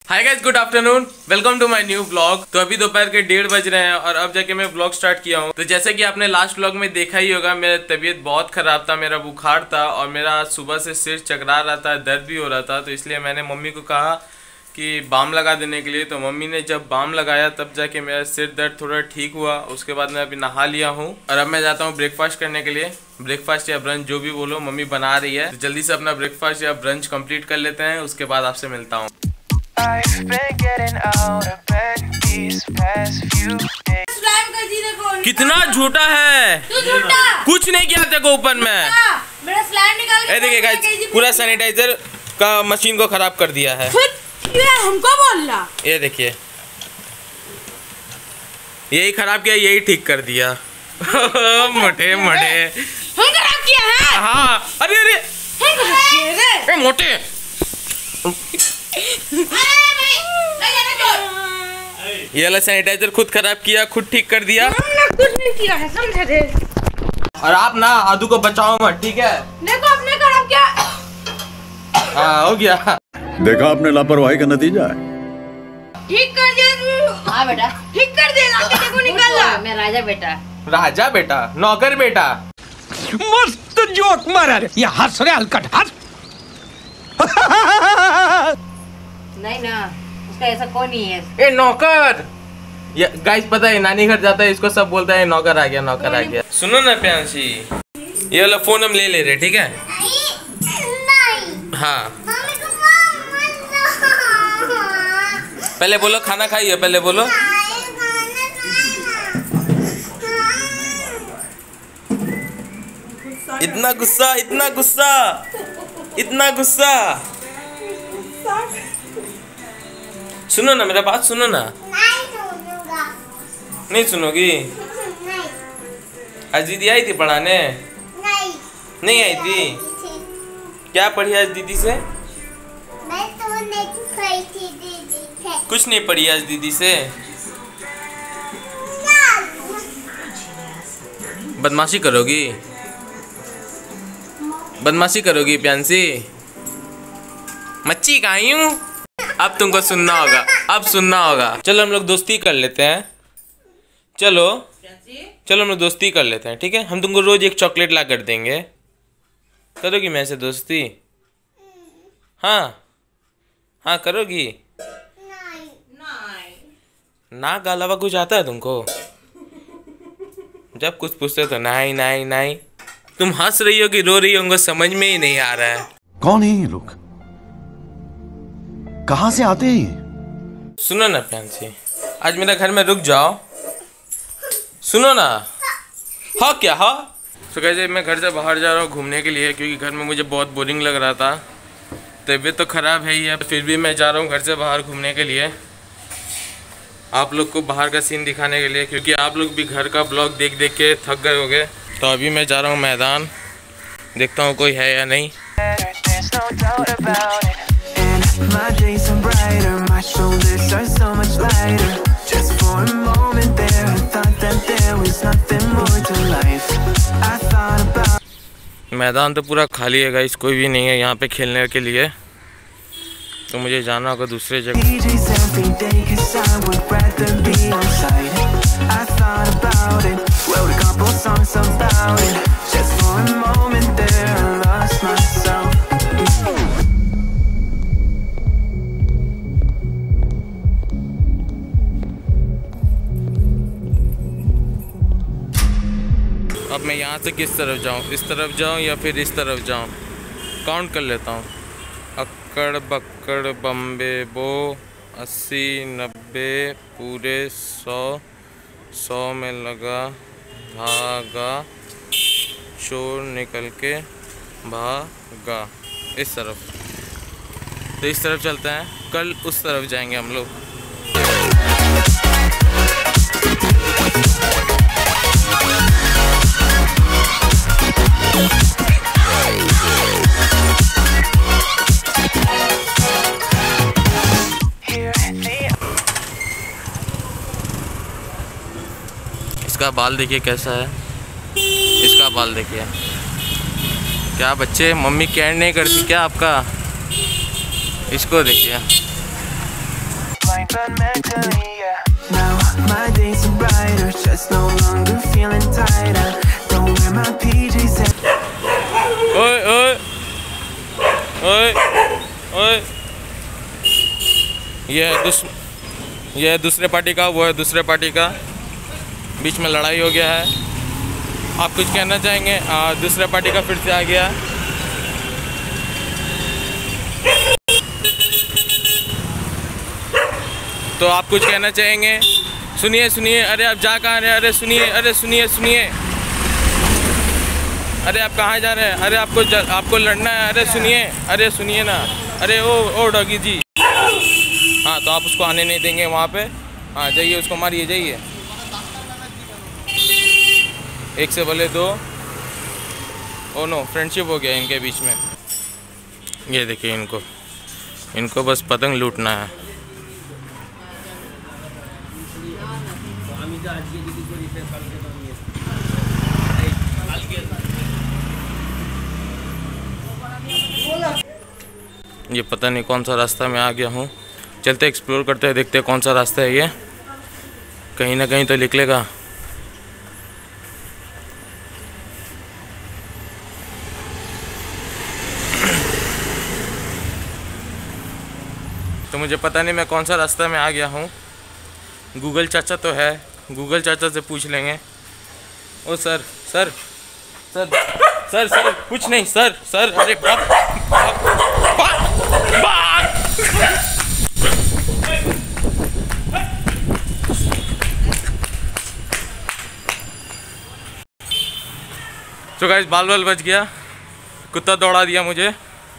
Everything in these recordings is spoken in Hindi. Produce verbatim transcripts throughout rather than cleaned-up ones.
Hi guys, good afternoon, welcome to my new vlog. तो अभी दोपहर के डेढ़ बज रहे हैं और अब जाके मैं व्लॉग स्टार्ट किया हूँ। तो जैसे कि आपने लास्ट व्लॉग में देखा ही होगा, मेरा तबीयत बहुत खराब था, मेरा बुखार था और मेरा सुबह से सिर चकरा रहा था, दर्द भी हो रहा था। तो इसलिए मैंने मम्मी को कहा कि बाम लगा देने के लिए। तो मम्मी ने जब बाम लगाया तब जाके मेरा सिर दर्द थोड़ा ठीक हुआ। उसके बाद मैं अभी नहा लिया हूँ और अब मैं जाता हूँ ब्रेकफास्ट करने के लिए। ब्रेकफास्ट या ब्रंच जो भी बोलो, मम्मी बना रही है। तो जल्दी से अपना ब्रेकफास्ट या ब्रंच कंप्लीट कर लेते हैं, उसके बाद आपसे मिलता हूँ। कितना झूठा है, कुछ नहीं किया तेरे को ऊपर में। मेरा स्लाइड निकाल के देखिए गाइस, पूरा सैनिटाइजर का मशीन को खराब कर दिया है। हमको बोल रहा, ये देखिए, यही खराब किया, यही ठीक कर दिया। मोटे मोटे हम खराब किया है। हाँ, अरे अरे हम खराब किए रे मोटे। ये वाला सैनिटाइजर खुद खराब किया, खुद ठीक कर दिया। हमने कुछ नहीं किया है, समझे थे। और आप ना आदू को बचाओ मत, ठीक है? देखो आपने खराब किया। हाँ, हो गया। देखा आपने लापरवाही का नतीजा है। ठीक कर दिया तू। हाँ बेटा, ठीक कर दे। लाके देखो निकाल ला। मैं राजा बेटा। राजा बेटा, नौकर बेटा। मस्त जोक मारा रे। ये हंस रे हलकट हंस। नहीं ना, उसका ऐसा कोई नहीं है। ए नौकर। ये गाइस पता है, नानी घर जाता है, इसको सब बोलता है नौकर आ गया, नौकर आ गया। सुनो ना प्यांशी, ये वाला फोन हम ले ले रहे, ठीक है? हाँ, पहले बोलो खाना खाइए, पहले बोलो। इतना गुस्सा, इतना गुस्सा, इतना गुस्सा। सुनो ना, मेरा बात सुनो ना। नहीं सुनोगी? आज दीदी आई थी पढ़ाने? नहीं नहीं आई थी। क्या पढ़ी आज दीदी से? मैं तो नहीं पढ़ी थी दीदी से। कुछ नहीं पढ़ी आज दीदी से। बदमाशी करोगी, बदमाशी करोगी प्यांसी? मच्छी कहीं हूँ। अब तुमको सुनना होगा, अब सुनना होगा। चलो हम लोग दोस्ती कर लेते हैं। चलो चलो हम लोग दोस्ती कर लेते हैं, ठीक है? हम तुमको रोज एक चॉकलेट ला कर देंगे। करोगी मेरे से दोस्ती? हाँ हाँ, करोगी? नहीं नहीं। ना का अलावा कुछ आता है तुमको? जब कुछ पूछते तो नहीं नहीं नहीं। तुम हंस रही हो कि रो रही हो, उनको समझ में ही नहीं आ रहा है। कौन है ये लोग? कहां से आते हैं? सुनो ना प्यांसी, आज मेरा घर में रुक जाओ। सुनो ना। हाँ क्या? हाँ तो कैसे, मैं घर से बाहर जा रहा हूँ घूमने के लिए, क्योंकि घर में मुझे बहुत बोरिंग लग रहा था। तबीयत तो ख़राब है ही है, फिर भी मैं जा रहा हूँ घर से बाहर घूमने के लिए, आप लोग को बाहर का सीन दिखाने के लिए, क्योंकि आप लोग भी घर का ब्लॉग देख देख के थक गए होगे। तो अभी मैं जा रहा हूँ मैदान, देखता हूँ कोई है या नहीं। My days are brighter, my shoulders are so much lighter. Just for a moment there, I thought that there was nothing more to life. I thought about. मैदान तो पूरा खाली है गाइस, कोई भी नहीं है यहाँ पे खेलने के लिए। तो मुझे जाना होगा दूसरे जगह। D Js every day 'cause I would rather be on site. I thought about it, wrote a couple songs about it. Just for a moment there, I lost myself. अब मैं यहाँ से किस तरफ जाऊँ? इस तरफ जाऊँ या फिर इस तरफ जाऊँ? काउंट कर लेता हूँ। अक्कड़ बक्कड़ बम्बे बो, अस्सी नब्बे पूरे सौ, सौ में लगा धागा, चोर निकल के भागा। इस तरफ, तो इस तरफ चलते हैं, कल उस तरफ जाएंगे हम लोग। इसका बाल देखिए कैसा है, इसका बाल देखिए। क्या बच्चे, मम्मी केयर नहीं करती क्या आपका? इसको देखिए, fundamentally, yeah. Now my days are brighter, just no longer feeling tighter. Don't wear my P Js. ओए ओए ओए ओए, ये है दूस ये है दूसरे पार्टी का, वो है दूसरे पार्टी का, बीच में लड़ाई हो गया है। आप कुछ कहना चाहेंगे? आ, दूसरे पार्टी का फिर से आ गया। तो आप कुछ कहना चाहेंगे? सुनिए सुनिए, अरे आप जा कहाँ रहे हैं? अरे सुनिए, अरे सुनिए सुनिए, अरे आप कहाँ जा रहे हैं? अरे आपको ज, आपको लड़ना है? अरे सुनिए, अरे सुनिए ना, अरे ओ ओ डॉगी जी। हाँ तो आप उसको आने नहीं देंगे वहाँ पे? हाँ जाइए, उसको मारिए, जाइए। एक से भले दो। ओ नो, फ्रेंडशिप हो गया इनके बीच में। ये देखिए, इनको इनको बस पतंग लूटना है। ये पता नहीं कौन सा रास्ता में आ गया हूँ। चलते एक्सप्लोर करते हैं, देखते हैं कौन सा रास्ता है ये। कहीं ना कहीं तो निकलेगा। तो मुझे पता नहीं मैं कौन सा रास्ता में आ गया हूँ। गूगल चाचा तो है, गूगल चाचा से पूछ लेंगे। ओ sir sir sir sir sir कुछ नहीं सर सर, अरे बाप बाप बाप बाप। तो गाइस बाल बाल बच गया, कुत्ता दौड़ा दिया मुझे।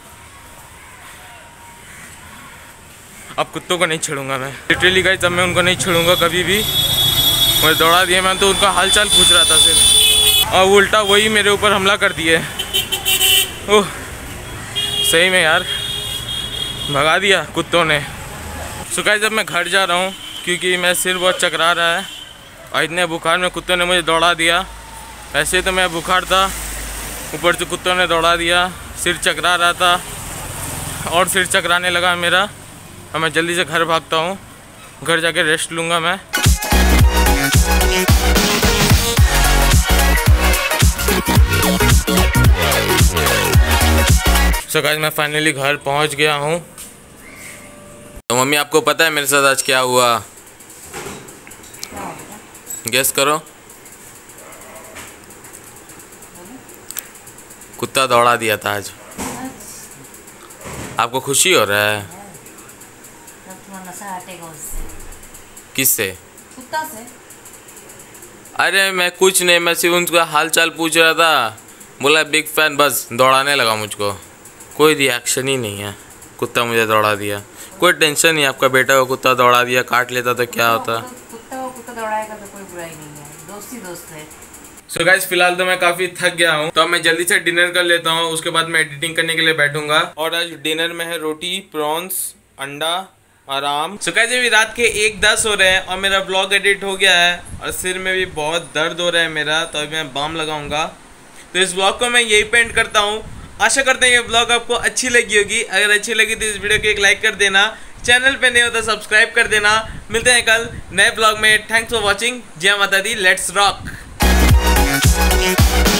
अब कुत्तों को नहीं छेड़ूंगा मैं, लिटरली गाइस अब मैं उनको नहीं छेड़ूंगा कभी भी। मुझे दौड़ा दिया, मैं तो उनका हाल चाल पूछ रहा था सिर्फ, और उल्टा वही मेरे ऊपर हमला कर दिए। ओह सही में यार, भगा दिया कुत्तों ने। सो गाइस अब मैं घर जा रहा हूँ क्योंकि मेरा सिर बहुत चकरा रहा है और इतने बुखार में कुत्तों ने मुझे दौड़ा दिया। ऐसे तो मैं बुखार था, ऊपर से कुत्तों ने दौड़ा दिया, सिर चकरा रहा था और सिर चकराने लगा मेरा। अब मैं जल्दी से घर भागता हूँ, घर जाके रेस्ट लूँगा मैं। सो गाइस मैं फाइनली घर पहुँच गया हूँ। तो मम्मी आपको पता है मेरे साथ आज क्या हुआ? गेस करो। कुत्ता दौड़ा दिया था आज। आपको खुशी हो रहा है? किससे? कुत्ता से। अरे मैं कुछ नहीं, मैं सिर्फ उनका हाल चाल पूछ रहा था। बोला बिग फैन, बस दौड़ाने लगा मुझको। कोई रिएक्शन ही नहीं है, कुत्ता मुझे दौड़ा दिया। कोई टेंशन नहीं, आपका बेटा को कुत्ता दौड़ा दिया, काट लेता तो क्या होता। कुत्ता को कुत्ता दौड़ाएगा तो कोई बुराई नहीं है, दोस्त ही दोस्त है। सो गाइस फिलहाल तो मैं काफ़ी थक गया हूँ, तो अब मैं जल्दी से डिनर कर लेता हूँ, उसके बाद मैं एडिटिंग करने के लिए बैठूंगा। और आज डिनर में है रोटी, प्रॉन्स, अंडा, आराम। सो गाइस अभी रात के एक दस हो रहे हैं और मेरा ब्लॉग एडिट हो गया है और सिर में भी बहुत दर्द हो रहा है मेरा, तो अभी मैं बाम लगाऊंगा। तो इस ब्लॉग को मैं यही पे एंड करता हूँ। आशा करते हैं ये ब्लॉग आपको अच्छी लगी होगी। अगर अच्छी लगी तो इस वीडियो को एक लाइक कर देना, चैनल पे नहीं होता सब्सक्राइब कर देना। मिलते हैं कल नए ब्लॉग में। Thanks for watching. जय माता दी, लेट्स रॉक।